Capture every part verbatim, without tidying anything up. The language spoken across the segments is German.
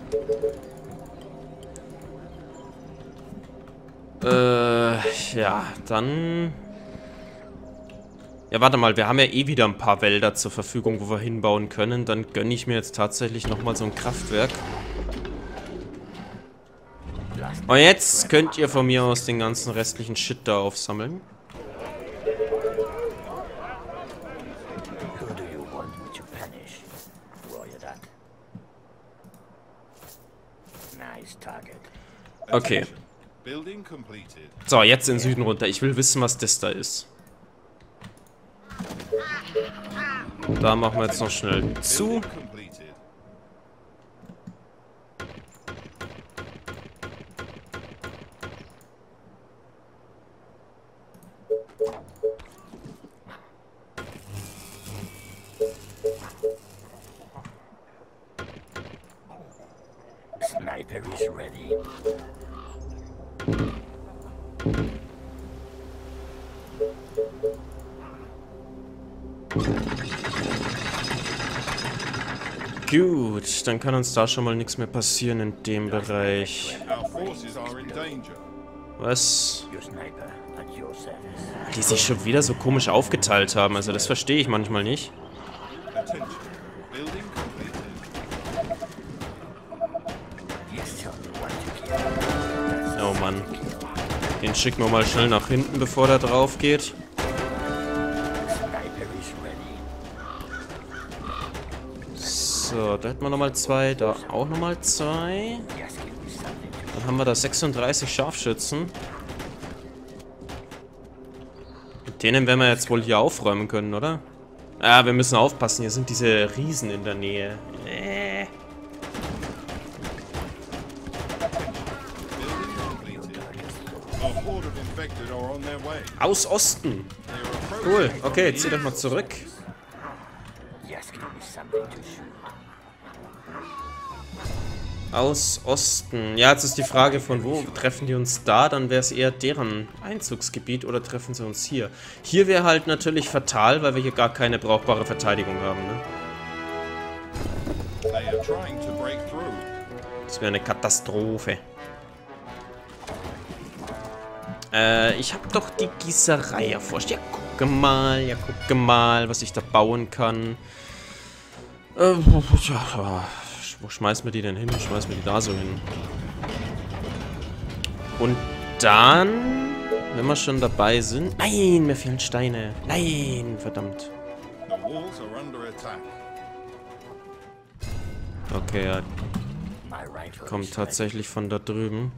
Äh, ja, dann... Ja, warte mal, wir haben ja eh wieder ein paar Wälder zur Verfügung, wo wir hinbauen können. Dann gönne ich mir jetzt tatsächlich nochmal so ein Kraftwerk. Und jetzt könnt ihr von mir aus den ganzen restlichen Shit da aufsammeln. Okay. So, jetzt in den Süden runter. Ich will wissen, was das da ist. Da machen wir jetzt noch schnell zu. Sniper is ready. Gut, dann kann uns da schon mal nichts mehr passieren in dem Bereich. Was? Die sich schon wieder so komisch aufgeteilt haben, also das verstehe ich manchmal nicht. Oh Mann. Den schicken wir mal schnell nach hinten, bevor der drauf geht. So, da hätten wir nochmal zwei, da auch nochmal zwei. Dann haben wir da sechsunddreißig Scharfschützen. Mit denen werden wir jetzt wohl hier aufräumen können, oder? Ah, wir müssen aufpassen, hier sind diese Riesen in der Nähe. Äh. Aus Osten. Cool, okay, zieht euch mal zurück. Aus Osten. Ja, jetzt ist die Frage, von wo treffen die uns da? Dann wäre es eher deren Einzugsgebiet oder treffen sie uns hier? Hier wäre halt natürlich fatal, weil wir hier gar keine brauchbare Verteidigung haben, ne? Das wäre eine Katastrophe. Äh, ich habe doch die Gießerei erforscht. Ja, gucke mal, ja, gucke mal, was ich da bauen kann. Äh, ja, wo schmeißen wir die denn hin? Schmeißen wir die da so hin. Und dann, wenn wir schon dabei sind... Nein, mir fehlen Steine. Nein, verdammt. Okay, ja. Kommt tatsächlich von da drüben.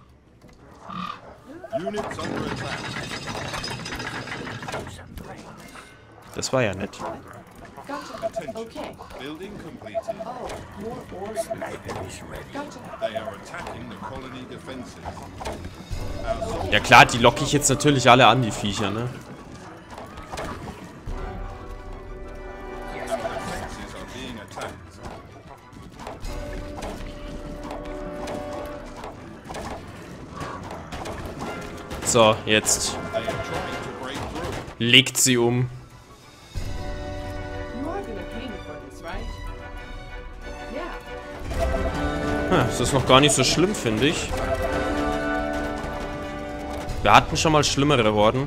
Das war ja nett. Okay. Building completed. Oh, more ore. Sniper is ready. They are attacking the colony defenses. Ja klar, die locke ich jetzt natürlich alle an, die Viecher, ne? So, jetzt legt sie um. Ja, das ist noch gar nicht so schlimm, finde ich. Wir hatten schon mal schlimmere Horden.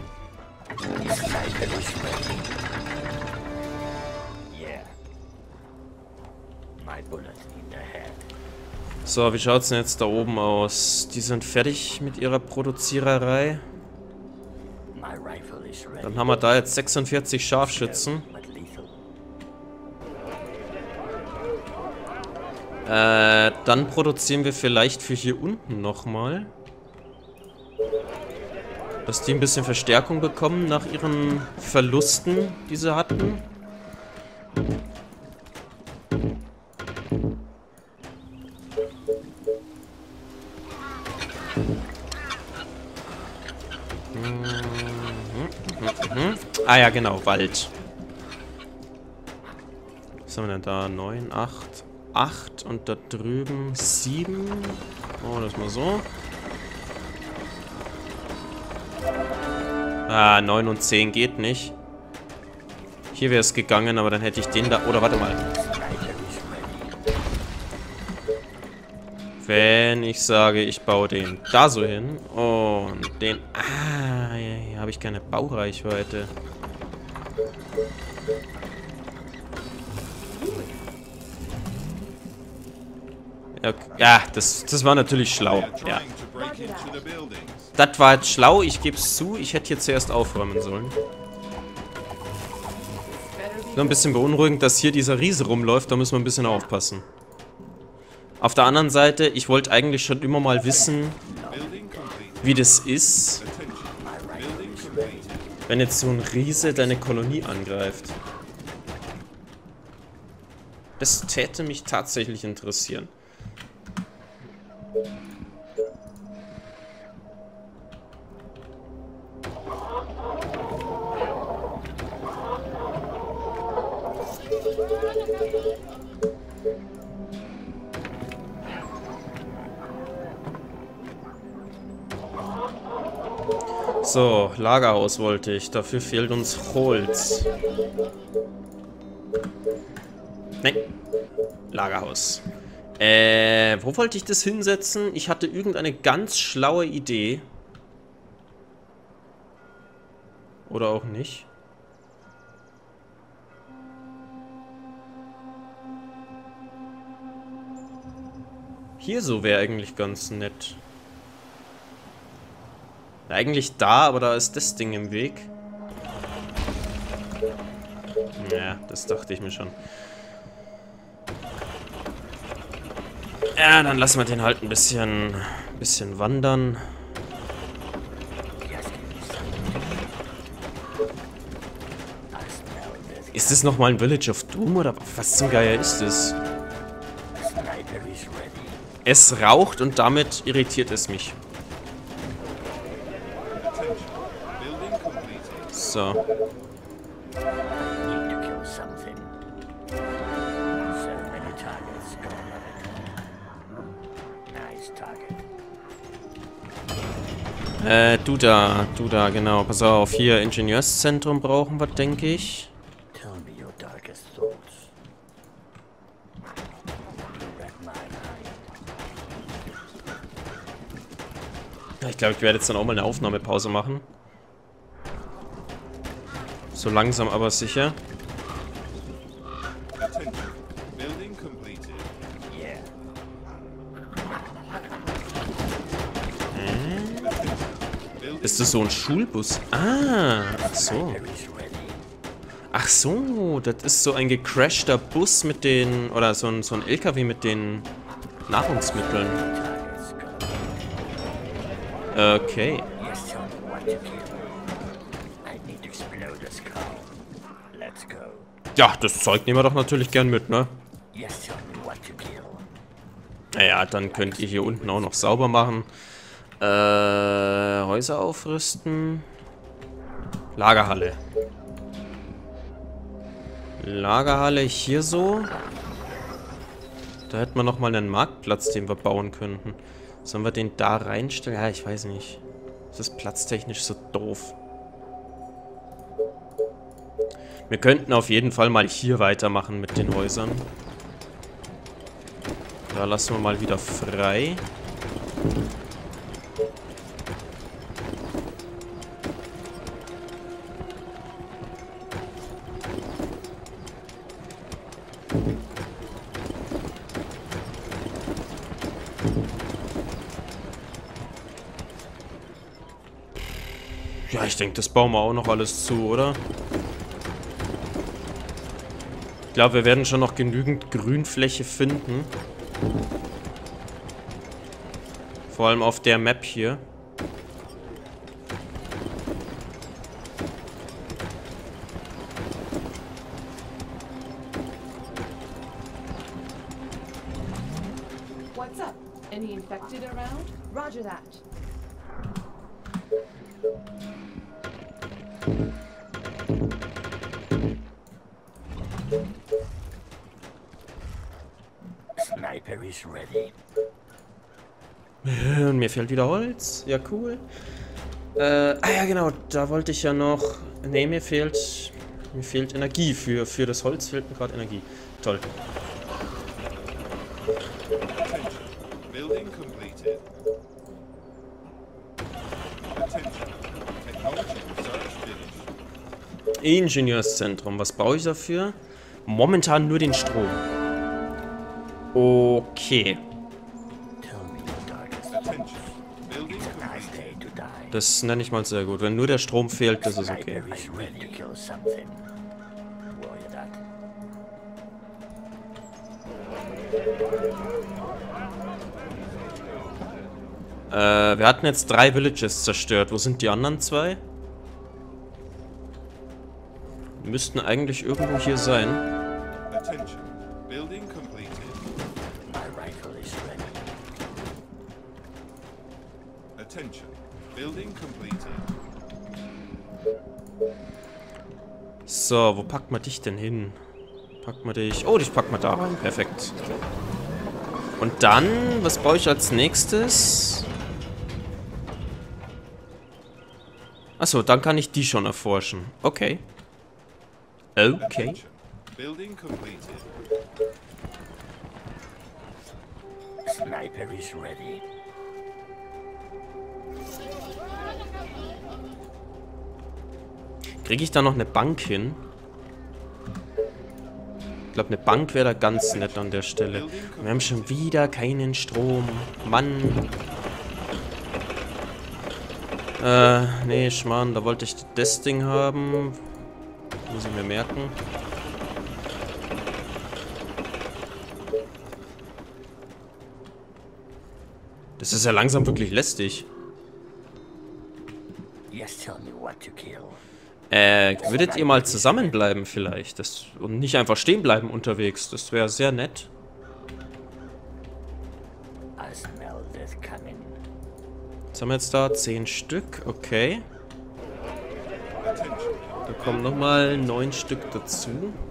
So, wie schaut es denn jetzt da oben aus? Die sind fertig mit ihrer Produziererei. Dann haben wir da jetzt sechsundvierzig Scharfschützen. Äh, dann produzieren wir vielleicht für hier unten nochmal. Dass die ein bisschen Verstärkung bekommen nach ihren Verlusten, die sie hatten. Ah ja, genau, Wald. Was haben wir denn da? neun, acht, acht und da drüben sieben. Oh, das mal so. Ah, neun und zehn geht nicht. Hier wäre es gegangen, aber dann hätte ich den da... Oder warte mal. Wenn ich sage, ich baue den da so hin und den... Ah, hier habe ich keine Baureichweite. Ja, das, das war natürlich schlau. Ja. Das war jetzt schlau, ich gebe es zu. Ich hätte hier zuerst aufräumen sollen. Nur ein bisschen beunruhigend, dass hier dieser Riese rumläuft. Da müssen wir ein bisschen aufpassen. Auf der anderen Seite, ich wollte eigentlich schon immer mal wissen, wie das ist, wenn jetzt so ein Riese deine Kolonie angreift. Das täte mich tatsächlich interessieren. So, Lagerhaus wollte ich. Dafür fehlt uns Holz. Nein. Lagerhaus. Äh, wo wollte ich das hinsetzen? Ich hatte irgendeine ganz schlaue Idee. Oder auch nicht. Hier so wäre eigentlich ganz nett. Eigentlich da, aber da ist das Ding im Weg. Ja, das dachte ich mir schon. Ja, dann lassen wir den halt ein bisschen, bisschen wandern. Ist das nochmal ein Village of Doom oder was zum Geier ist das? Es raucht und damit irritiert es mich. So. Äh, du da, du da, genau. Pass auf, hier Ingenieurszentrum brauchen wir, denke ich. Ich glaube, ich werde jetzt dann auch mal eine Aufnahmepause machen. So langsam, aber sicher. Äh? Ist das so ein Schulbus? Ah, ach so. Ach so, das ist so ein gecrashter Bus mit den... Oder so ein, so ein L K W mit den Nahrungsmitteln. Okay. Ja, das Zeug nehmen wir doch natürlich gern mit, ne? Naja, dann könnt ihr hier unten auch noch sauber machen. Äh, Häuser aufrüsten. Lagerhalle. Lagerhalle hier so. Da hätten wir nochmal einen Marktplatz, den wir bauen könnten. Sollen wir den da reinstellen? Ja, ich weiß nicht. Das ist platztechnisch so doof. Wir könnten auf jeden Fall mal hier weitermachen mit den Häusern. Da lassen wir mal wieder frei. Ja, ich denke, das bauen wir auch noch alles zu, oder? Ich glaube, wir werden schon noch genügend Grünfläche finden. Vor allem auf der Map hier. What's up? Any infected around? Roger that. Sniper is ready. Und mir fehlt wieder Holz. Ja, cool. Äh, ah ja, genau. Da wollte ich ja noch... Ne, mir fehlt... Mir fehlt Energie. Für, für das Holz fehlt mir gerade Energie. Toll. Building completed. Attention. Technology research finished. Ingenieurszentrum. Was brauche ich dafür? Momentan nur den Strom. Okay. Attention. Building completed. Das nenne ich mal sehr gut. Wenn nur der Strom fehlt, das ist okay. Äh, wir hatten jetzt drei Villages zerstört. Wo sind die anderen zwei? Die müssten eigentlich irgendwo hier sein. Attention. Building completed. My rifle is ready. Attention. Building completed. So, wo packt man dich denn hin? Packt man dich... Oh, dich packt man da rein. Perfekt. Und dann, was brauche ich als nächstes? Achso, dann kann ich die schon erforschen. Okay. Okay. Building completed. Sniper is ready. Kriege ich da noch eine Bank hin? Ich glaube, eine Bank wäre da ganz nett an der Stelle. Wir haben schon wieder keinen Strom. Mann. Äh, nee, Schmarrn, da wollte ich das Ding haben. Muss ich mir merken. Das ist ja langsam wirklich lästig. Yes, tell me what to kill. Äh, würdet ihr mal zusammenbleiben vielleicht? Das, und nicht einfach stehen bleiben unterwegs. Das wäre sehr nett. I smell this coming. Was haben wir jetzt da? Zehn Stück, okay. Da kommen nochmal neun Stück dazu.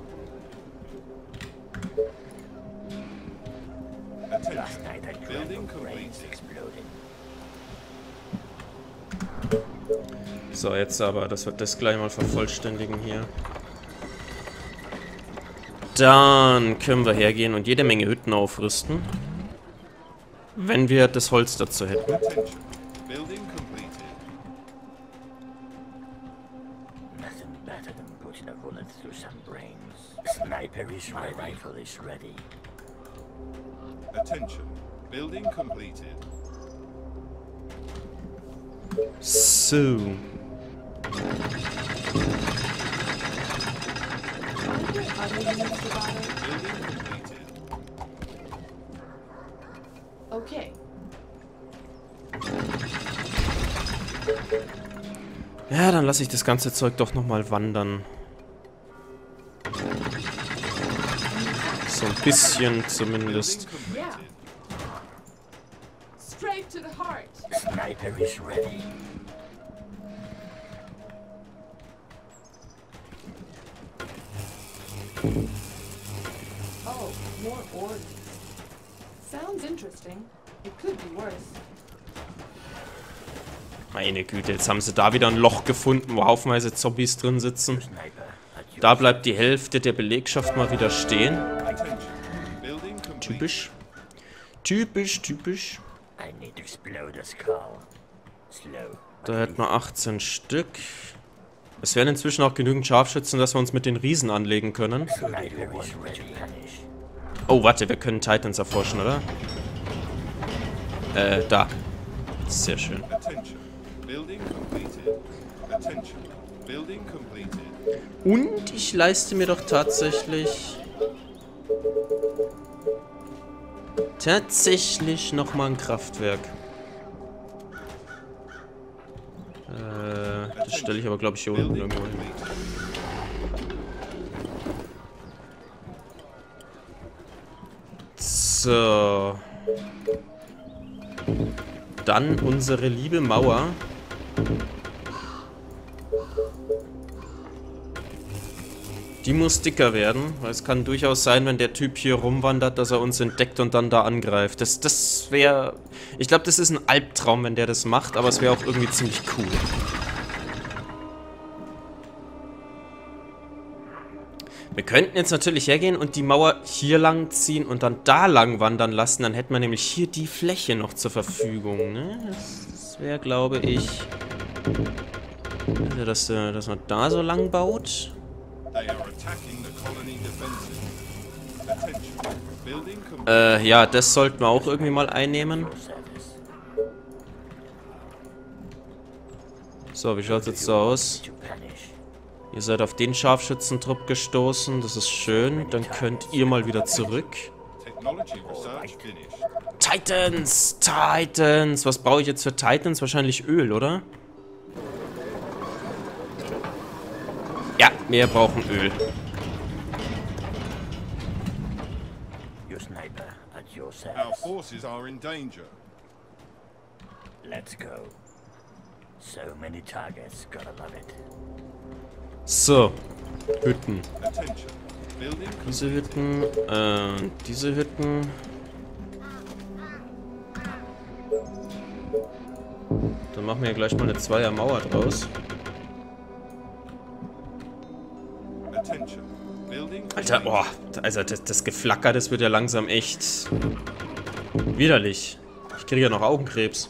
Last night I dreamt of brains exploding. So, jetzt aber, das wird das gleich mal vervollständigen hier. Dann können wir hergehen und jede Menge Hütten aufrüsten. Wenn wir das Holz dazu hätten. Attention. Building completed. Nothing better than putting a bullet through some brains. Sniper is ready. My rifle is ready. Attention. Building completed. So. Building completed. Okay. Ja, dann lasse ich das ganze Zeug doch nochmal wandern. So ein bisschen zumindest. Building Yeah. completed. Straight to the heart. Sniper is ready. Oh, more orders. Sounds interesting. It could be worse. Meine Güte, jetzt haben sie da wieder ein Loch gefunden, wo haufenweise Zombies drin sitzen. Sniper at your Da bleibt die Hälfte der Belegschaft mal wieder stehen. Attention. Building complete. Typisch. Typisch, typisch. I need to explode a skull. Slow. Da hätten wir achtzehn Stück. Es wären inzwischen auch genügend Scharfschützen, dass wir uns mit den Riesen anlegen können. Sniper is ready. Punish. Oh, warte, wir können Titans erforschen, oder? Äh, da. Sehr schön. Attention. Building completed. Attention. Building completed. Und ich leiste mir doch tatsächlich... Tatsächlich nochmal ein Kraftwerk. Äh, das stelle ich aber, glaube ich, hier unten Building irgendwo hin. completed. So. Dann unsere liebe Mauer. Die muss dicker werden, weil es kann durchaus sein, wenn der Typ hier rumwandert, dass er uns entdeckt und dann da angreift. Das, das wäre... Ich glaube, das ist ein Albtraum, wenn der das macht, aber es wäre auch irgendwie ziemlich cool. Wir könnten jetzt natürlich hergehen und die Mauer hier lang ziehen und dann da lang wandern lassen. Dann hätten wir nämlich hier die Fläche noch zur Verfügung. Ne? Das, das wäre, glaube ich... Also, dass, dass man da so lang baut. Äh, ja, das sollten wir auch irgendwie mal einnehmen. So, wie schaut es jetzt so aus? Ihr seid auf den Scharfschützentrupp gestoßen, das ist schön. Dann könnt ihr mal wieder zurück. Titans! Titans! Was brauche ich jetzt für Titans? Wahrscheinlich Öl, oder? Ja, wir brauchen Öl. Our forces are in danger. Let's go. So many targets, gotta love it. So, Hütten. Attention. Building Diese Hütten, äh, diese Hütten. Dann machen wir gleich mal eine Zweiermauer draus. attention. Building Alter, boah, also das, das Geflacker, das wird ja langsam echt widerlich. Ich kriege ja noch Augenkrebs.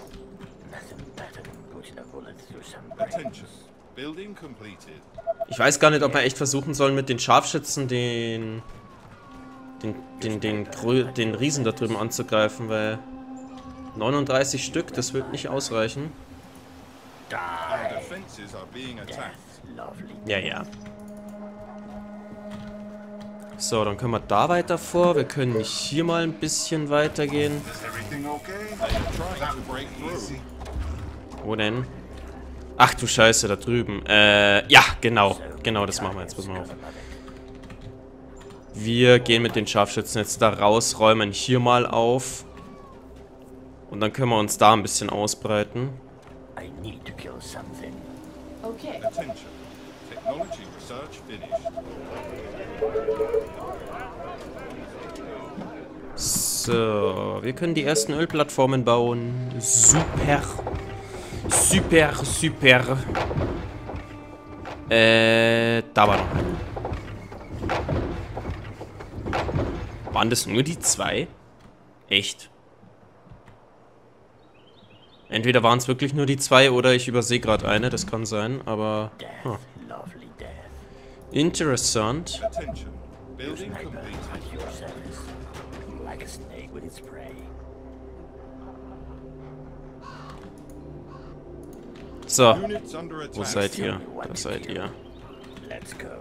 attention. Building completed. Ich weiß gar nicht, ob wir echt versuchen sollen, mit den Scharfschützen den den, den, den, den, den Riesen da drüben anzugreifen, weil neununddreißig Stück, das wird nicht ausreichen. Our defenses are being attacked. Ja, ja. So, dann können wir da weiter vor. Wir können hier mal ein bisschen weitergehen. Wo denn? Ach du Scheiße, da drüben. Äh, ja, genau. Genau, das machen wir jetzt. Pass mal auf. Wir gehen mit den Scharfschützen jetzt da raus, räumen hier mal auf. Und dann können wir uns da ein bisschen ausbreiten. Okay. Attention. Technology research finished. So, wir können die ersten Ölplattformen bauen. Super. Super, super. Äh, da war noch eine. Waren das nur die zwei? Echt? Entweder waren es wirklich nur die zwei oder ich übersehe gerade eine, das kann sein, aber... Huh. Interessant. Attention. Building completed. So, Units under attack. wo seid ihr? Da seid ihr. Let's go.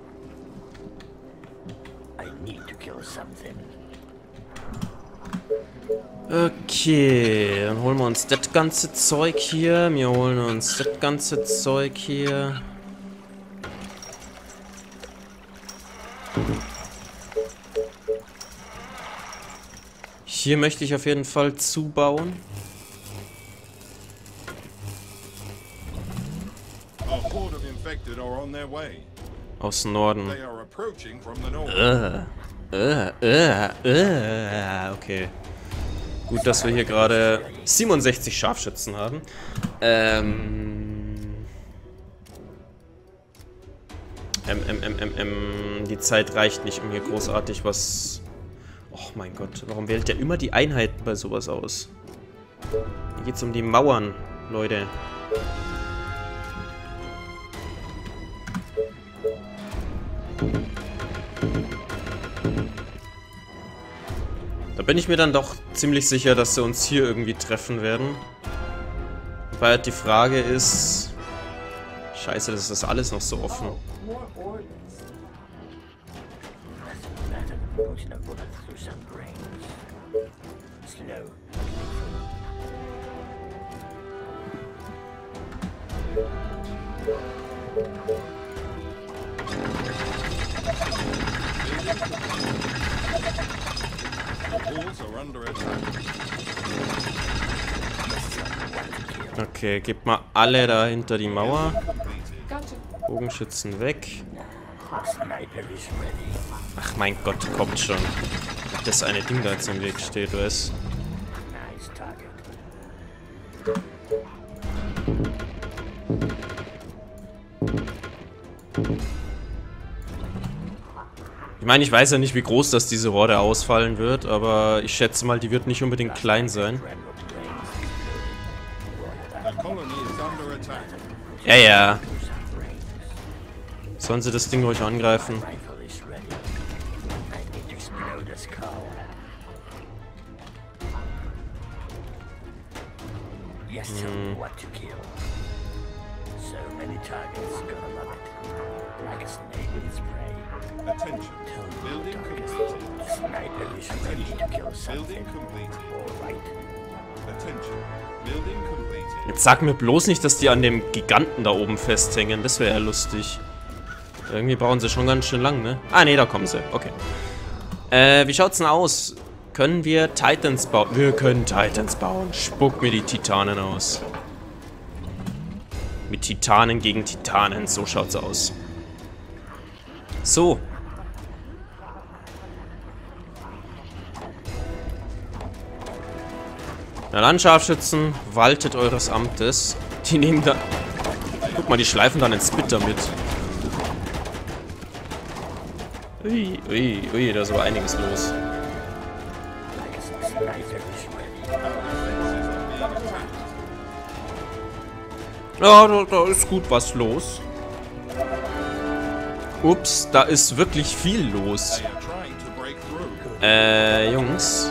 I need to kill something. Okay, dann holen wir uns das ganze Zeug hier. Wir holen uns das ganze Zeug hier. Hier möchte ich auf jeden Fall zubauen. A horde of infected are on their way. Aus Norden. They are approaching from the north. Äh, äh, äh, äh, okay. Gut, dass wir hier gerade siebenundsechzig Scharfschützen haben. Ähm. Ähm, ähm, ähm, ähm, ähm. Die Zeit reicht nicht, um hier großartig was... Och mein Gott, warum wählt der immer die Einheiten bei sowas aus? Hier geht's um die Mauern, Leute. Da bin ich mir dann doch ziemlich sicher, dass sie uns hier irgendwie treffen werden. Weil halt die Frage ist... Scheiße, das ist alles noch so offen. More ordnance. The walls are under attack. Okay, gebt mal alle da hinter die Mauer. Gotcha. Bogenschützen weg. Sniper is ready. Ach mein Gott, kommt schon. Das eine Ding da jetzt im Weg steht, weißt Nice target. Ich meine, ich weiß ja nicht, wie groß das diese Horde ausfallen wird, aber ich schätze mal, die wird nicht unbedingt klein sein. The colony is under attack. Ja, ja. Sollen sie das Ding ruhig angreifen? Rifle is ready. I need to explode the skull. Yes, tell me what to kill. So many targets, gonna love it. Like a snake with its prey. Attention. Tell me, Building darkest. completed. Sniper is ready to kill Building something. completed. All right. Attention. Building completed. Jetzt sag mir bloß nicht, dass die an dem Giganten da oben festhängen. Das wäre ja lustig. Irgendwie brauchen sie schon ganz schön lang, ne? Ah, ne, da kommen sie. Okay. Äh, wie schaut's denn aus? Können wir Titans bauen? Wir können Titans bauen. Spuck mir die Titanen aus. Mit Titanen gegen Titanen. So schaut's aus. So. Na dann, Scharfschützen, waltet eures Amtes. Die nehmen da... Guck mal, die schleifen dann den Spitter mit. Ui, ui, ui, da ist aber einiges los. Sniper is ready. Ja, da, da ist gut was los. Ups, da ist wirklich viel los. They are trying to break through. Äh, Jungs.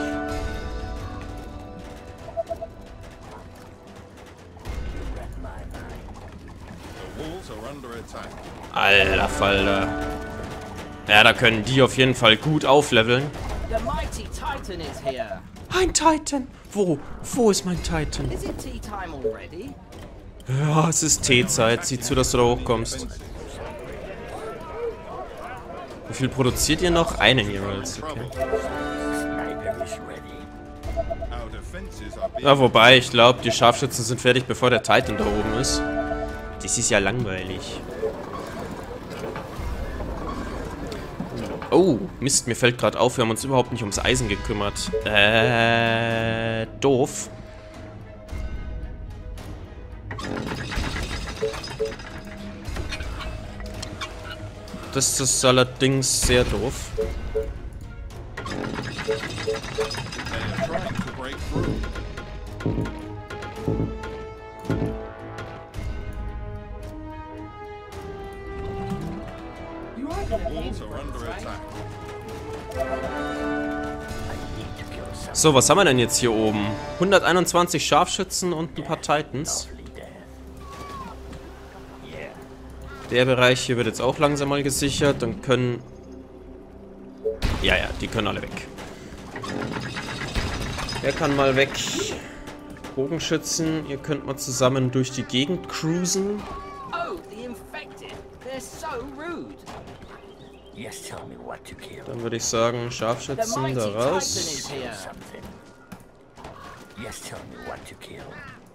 The walls are under attack. Alter Falter. Ja, da können die auf jeden Fall gut aufleveln. The mighty Titan is here. Ein Titan. Wo? Wo ist mein Titan? Is it tea time already? Ja, es ist Teezeit. Sieh zu, dass du da hochkommst. Wie viel produziert ihr noch? Einen jeweils. Okay. Sniper is ready. Our defenses are being Ja, wobei, ich glaube, die Scharfschützen sind fertig, bevor der Titan da oben ist. Das ist ja langweilig. Oh, Mist, mir fällt gerade auf, wir haben uns überhaupt nicht ums Eisen gekümmert. Äh, doof. Das ist allerdings sehr doof. They are trying to break through. You are gonna pay Walls for are this, under right? attack. I need to kill something. So, was haben wir denn jetzt hier oben? hunderteinundzwanzig Scharfschützen und ein paar Titans. Lovely death. Yeah. Der Bereich hier wird jetzt auch langsam mal gesichert. Dann können... Ja, ja, die können alle weg. Wer kann mal weg? Bogenschützen, ihr könnt mal zusammen durch die Gegend cruisen. Oh, the infected. They're so rude. Yes, tell me what to kill. Dann würde ich sagen, The Scharfschützen mighty da Titan raus. is here. Something. Yes, tell me what to kill.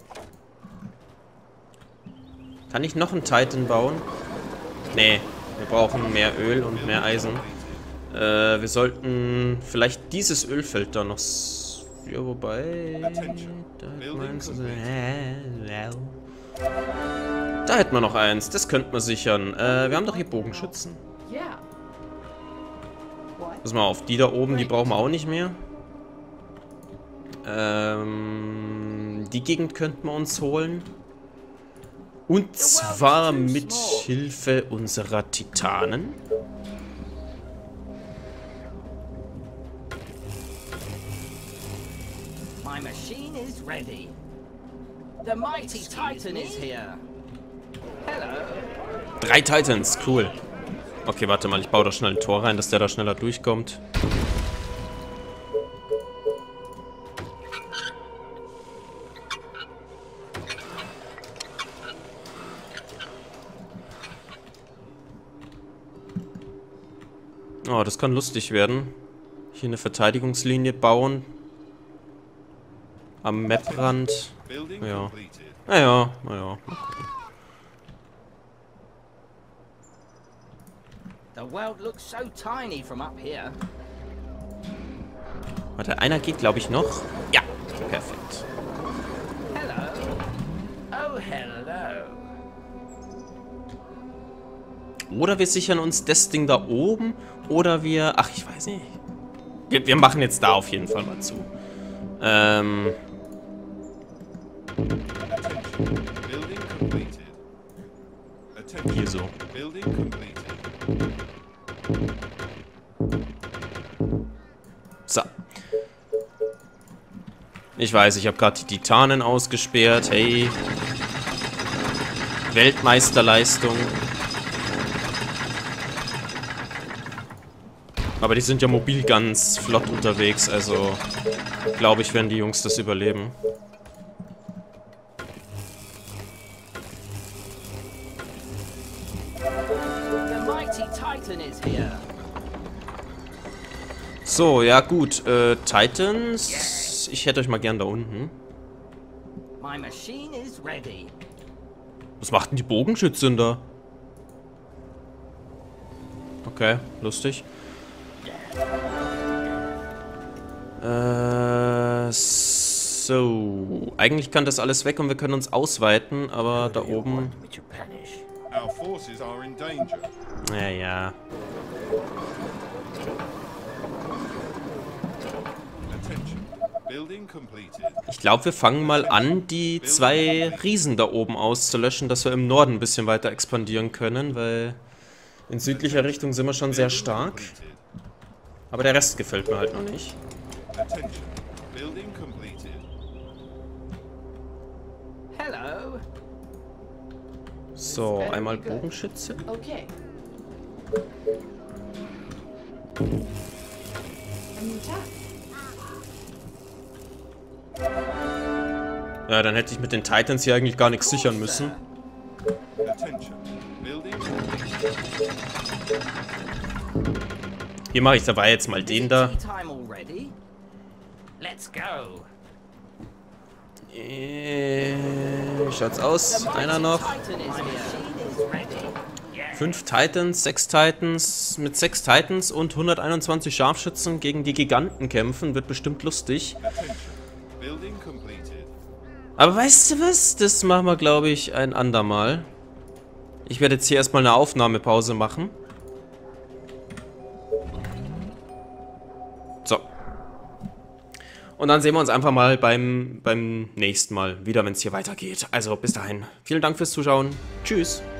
Kann ich noch einen Titan bauen? Nee, wir brauchen mehr Öl und mehr Eisen. Äh, wir sollten vielleicht dieses Ölfeld da noch... s- Ja, wobei... Da hätten wir eins. Da hätten wir noch eins. Das könnten wir sichern. Äh, wir haben doch hier Bogenschützen. Yeah. What? Pass mal auf, die da oben, die brauchen wir auch nicht mehr. Ähm, die Gegend könnten wir uns holen. Und zwar mit Hilfe unserer Titanen. My machine is ready. The mighty Titan is here. Hello. Drei Titans, cool. Okay, warte mal, ich baue da schnell ein Tor rein, dass der da schneller durchkommt. Oh, das kann lustig werden. Hier eine Verteidigungslinie bauen. Am Maprand. Building Ja. completed. Naja, naja. The world looks so tiny from up here. Warte, einer geht, glaube ich, noch. Ja, perfekt. Hello. Oh, hello. Oder wir sichern uns das Ding da oben Oder wir... Ach, ich weiß nicht. Wir, wir machen jetzt da auf jeden Fall mal zu. Ähm... Building completed. Attention. Hier so. Building completed. So. Ich weiß, ich habe gerade die Titanen ausgesperrt. Hey. Weltmeisterleistung. Aber die sind ja mobil ganz flott unterwegs, also glaube ich, werden die Jungs das überleben. The mighty Titan is here. So, ja gut, äh, Titans, ich hätte euch mal gern da unten. My machine is ready. Was macht denn die Bogenschützin da? Okay, lustig. Äh, so. Eigentlich kann das alles weg und wir können uns ausweiten, aber da oben... Me to punish. Our forces are in danger. Naja. Attention. Building completed. Ich glaube, wir fangen mal an, die zwei Riesen da oben auszulöschen, dass wir im Norden ein bisschen weiter expandieren können, weil in südlicher Richtung sind wir schon sehr stark. Aber der Rest gefällt mir halt noch nicht. Attention. Building completed. Hello. So, einmal Bogenschütze. Okay. A new task. Ja, dann hätte ich mit den Titans hier eigentlich gar nichts sichern müssen. Attention. Building completed. Hier mache ich dabei jetzt mal den da. Tea time already? Let's go. Äh, wie schaut's aus? The Einer mighty noch. Titan is My here. machine is ready. Yes. Fünf Titans, sechs Titans. Mit sechs Titans und hunderteinundzwanzig Scharfschützen gegen die Giganten kämpfen. Wird bestimmt lustig. Attention. Building completed. Aber weißt du was? Das machen wir, glaube ich, ein andermal. Ich werde jetzt hier erstmal eine Aufnahmepause machen. So. Und dann sehen wir uns einfach mal beim, beim nächsten Mal wieder, wenn es hier weitergeht. Also bis dahin. Vielen Dank fürs Zuschauen. Tschüss.